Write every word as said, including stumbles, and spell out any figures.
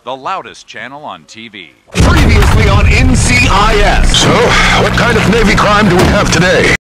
the loudest channel on T V. Previously on N C I S. So, what kind of Navy crime do we have today?